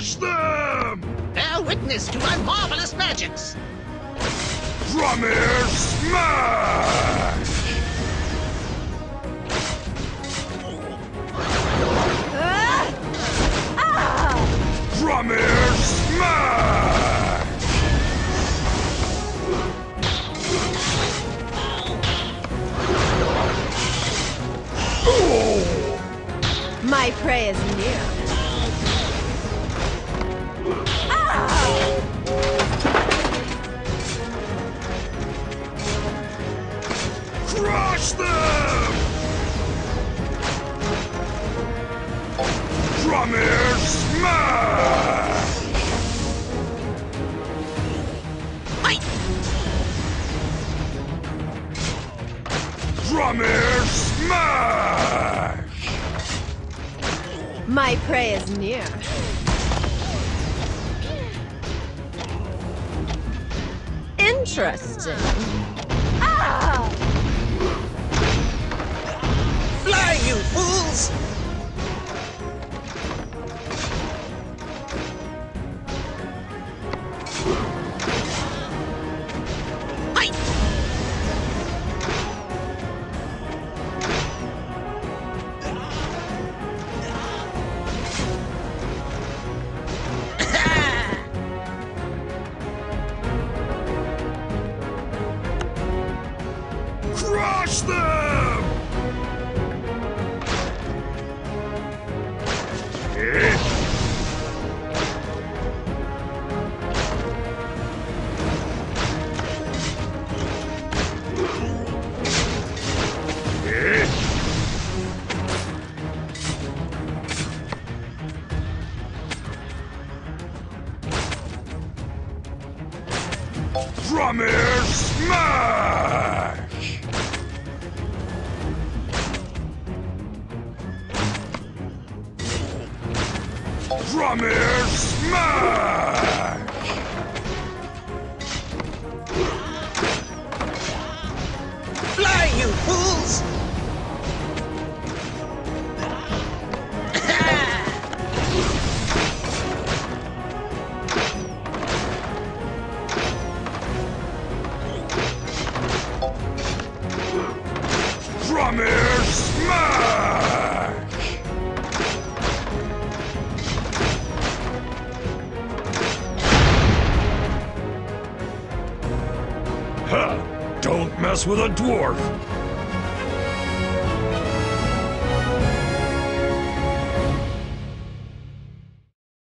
Crush them! Bear witness to my marvelous magics! Drummer smash! Drummer smash! My prey is near. Crush them! Drummer smash! Hi! Drummer smash! My prey is near. Interesting. Fly, you fools! Hi! Crush them! Drummer smash! Drummer smash! Fly, you fools! Drummer smash! Ha! Don't mess with a dwarf!